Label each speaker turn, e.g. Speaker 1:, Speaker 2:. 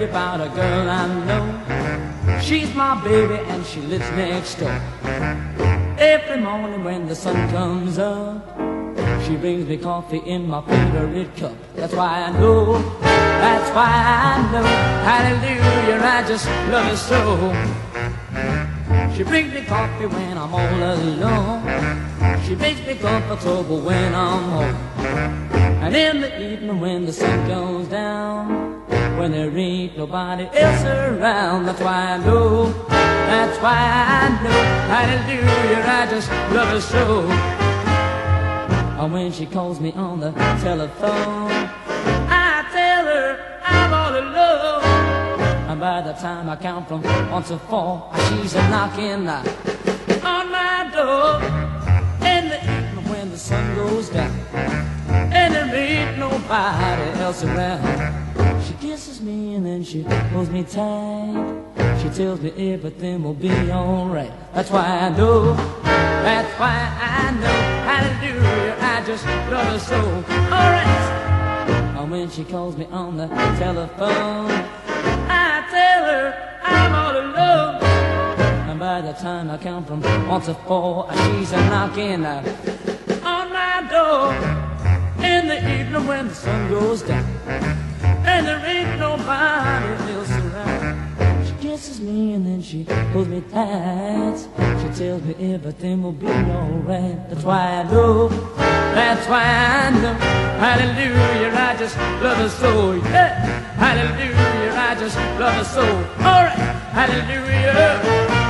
Speaker 1: about a girl I know. She's my baby and she lives next door. Every morning when the sun comes up, she brings me coffee in my favorite cup. That's why I know, that's why I know, hallelujah, I just love her so. She brings me coffee when I'm all alone. She makes me comfortable when I'm home. And in the evening when the sun goes down, when there ain't nobody else around, that's why I know, that's why I know, hallelujah, I just love her so. And when she calls me on the telephone, I tell her I'm all alone. And by the time I count from 1 to 4, she's a-knocking on my door. In the evening when the sun goes down, and there ain't nobody else around, she kisses me and then she holds me tight. She tells me everything will be alright. That's why I know, that's why I know, hallelujah, I just love her so. Alright. And when she calls me on the telephone, I tell her I'm all alone. And by the time I count from 1 to 4, she's a-knocking on my door. In the evening when the sun goes down, and there ain't nobody else around, she kisses me and then she holds me tight. She tells me everything will be alright. That's why I know, that's why I know, hallelujah, I just love her so. Yeah, hallelujah, I just love her so. Alright, hallelujah.